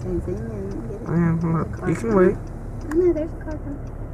Chasing and get it. And look, you can wait. I know, there's a car coming.